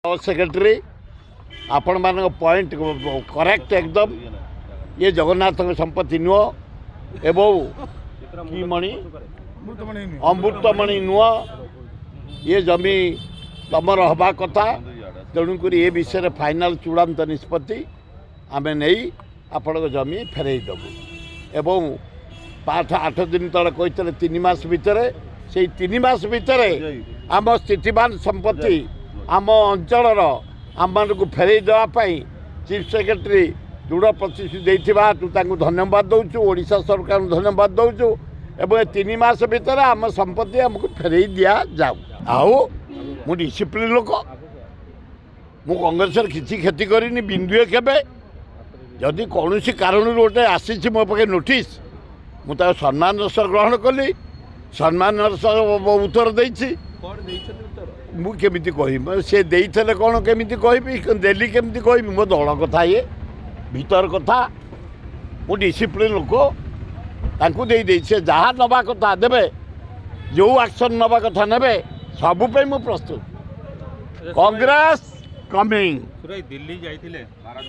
secretary आपण मान point correct एकदम ये जगन्नाथ संपत्ति नुह एवं की मणि अमृतमणि नुह ये जमी तमर हवा कथा तेणुक ये विषय फाइनाल चूड़ांत निष्पत्ति आम नहीं आपण जमी फेरई देबू एवं 8 दिन तले कहते 3 मास भितर से 3 मास भितर आम स्थितिवान संपत्ति आम अंचल आम मान को फेरई देवाई चीफ सेक्रेटरी दृढ़ प्रतिश्रुति देता तू धन्यवाद दौचु ओडिशा सरकार धन्यवाद दौचु एवं 3 मास भितर आम संपत्ति आमको फेरई दि जाऊ आओ मु डिसिप्लिन लोक मु कांग्रेस किसी क्षति करनी बिंदुए केबे जदि कौन कारण गोटे आसी मो पाखे नोटिस मुझे सम्मान सह ग्रहण कली सम्मान सह उत्तर देती मुझे कह से देते कौन केमी कहि देली केमी कहि मो दल कथा ये भीतर कथा मु डिसिप्लिन लोक से जहाँ नवा कथा देवे जो एक्शन नवा कथा ने सबुप मु प्रस्तुत कांग्रेस कमिंग दिल्ली जाइए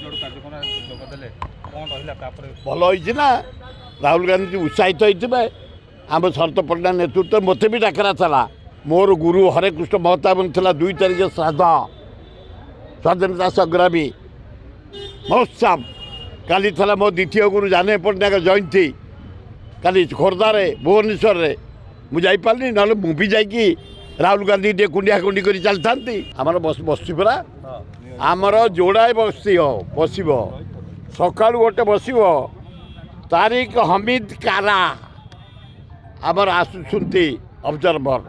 भल होना राहुल गांधी उत्साहित होते आम शरद पट्टनायक नेतृत्व मत भी डाकरा था मोर गुरु हरे कृष्ण महताब 2 तारिख श्राद्ध स्वाधीनता संग्रामी महोत्सव काली था मो द्वितीय गुरु जाने पट्टनायक जयंती काली खोर्धार भुवनेश्वर मुझे पार्नी ना मुझे जाकि राहुल गांधी टे कुंडिया कुंडी कर चलती आमर बस परा आमर जोड़ाए बस सका गोटे बस तारिक हमीद कारा आमर आसुंट ऑब्जर्वर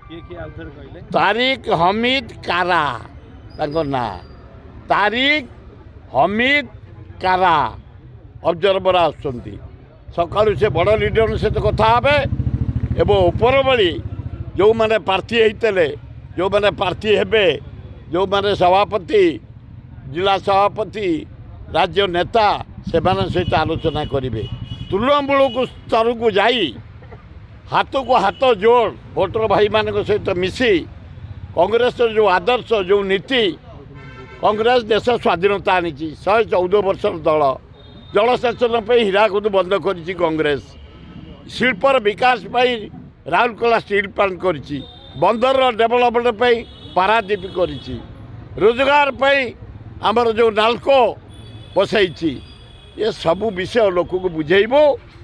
तारिक हमीद कारा ना तारिक हमीद कारा ऑब्जर्वर आसुंट सका से बड़ लीडर सहित कथा एवं उपर बड़ी जो मैंने प्रार्थी होते जो मैंने प्रार्थी हेबे जो मैंने सभापति जिला सभापति राज्य नेता से सहित आलोचना करेंगे तृणमूल स्तर को जाई हाथ को हाथ जोड़ भोटर भाई मान सहित मिसी कांग्रेस जो आदर्श जो नीति कांग्रेस देश स्वाधीनता आनी 114 वर्ष दल जलसेचन पर हीराकुद बंद करी कांग्रेस शिल्पर विकास राउरकेला कला स्टील प्लांट करी बंदर डेभलपमेंट पारादीप करी रोजगार आमर जो नालको बसई ये सबू विषय लोक को बुझेबू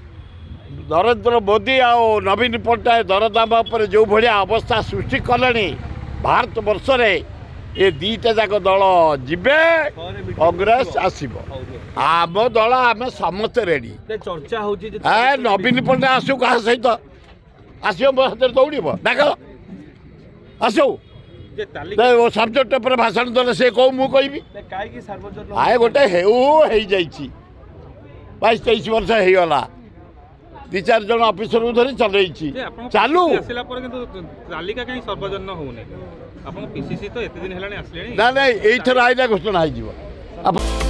नरेंद्र मोदी आ नवीन पट्टनायक दरदाम पर जो भाया अवस्था सृष्टि कले भारत वर्ष ये 2टा जाक दल जीवे कांग्रेस आसब आम दल आम समस्त रेडी चर्चा हो नवीन पट्टनायक आसू क्या सहित आसो मो हाथ दौड़ डाक आसो सब्जेक्ट पर भाषण देले से कौ मु कहि आए गोटे हो 22-23 वर्ष हो गला 2-4 जन ऑफिसर को धरी चलई चालू तालिका कहीं सर्वजन होने पिसीसी तो एते दिन हेलानी आसले ना नहीं एथर आइला घोषणा हो